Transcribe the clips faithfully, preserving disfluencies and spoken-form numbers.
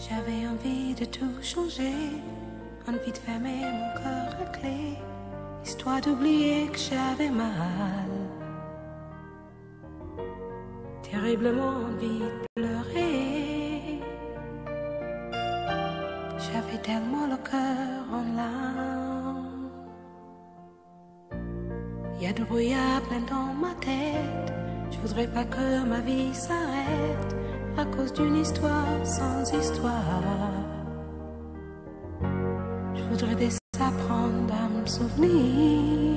J'avais envie de tout changer, envie de fermer mon cœur à clé, histoire d'oublier que j'avais mal. Terriblement envie de pleurer, j'avais tellement le cœur en larmes. Y a du brouillard plein dans ma tête, je voudrais pas que ma vie s'arrête à cause d'une histoire sans histoire. Je voudrais désapprendre à me souvenir,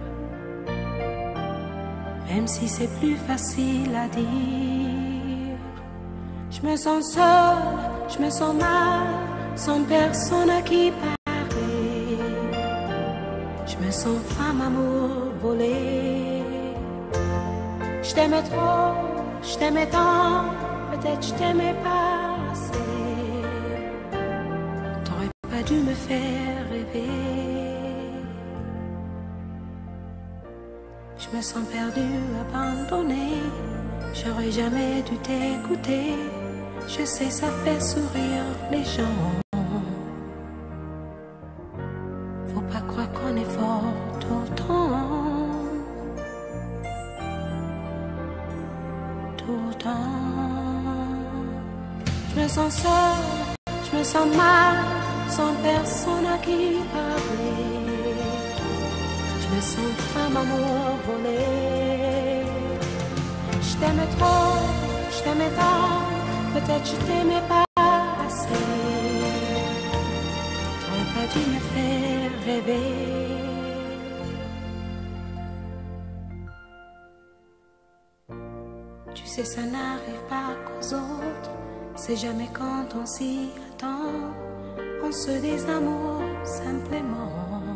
même si c'est plus facile à dire. Je me sens seule, je me sens mal, sans personne à qui parler. Je me sens femme amour volée. Je t'aimais trop, je t'aimais tant, peut-être je t'aimais pas assez. T'aurais pas dû me faire rêver. Je me sens perdue, abandonnée, j'aurais jamais dû t'écouter. Je sais, ça fait sourire les gens. Faut pas croire qu'on est fort tout le temps, tout le temps. Je me sens seule, je me sens mal, sans personne à qui parler. Je me sens femme amour volée. Je t'aimais trop, je t'aimais tant, peut-être je t'aimais pas assez. T'aurais pas dû me faire rêver. Tu sais, ça n'arrive pas qu'aux autres, c'est jamais quand on s'y attend. On se désamoure simplement,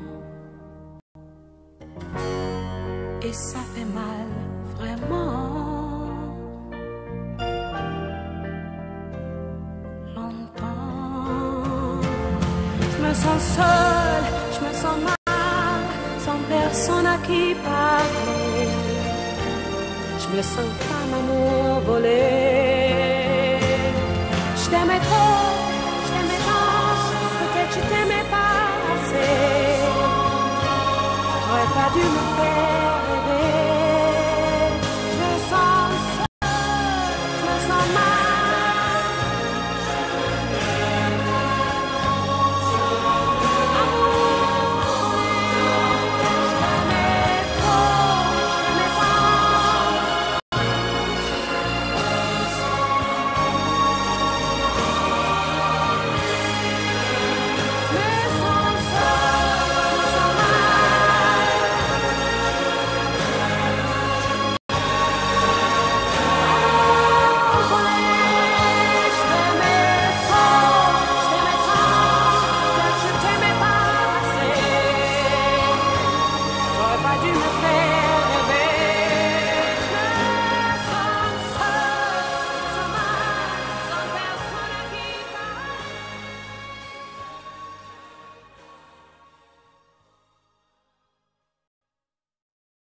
et ça fait mal vraiment longtemps. Je me sens seule, je me sens mal, sans personne à qui parler. Je me sens femme amour volée. Je t'aimais trop,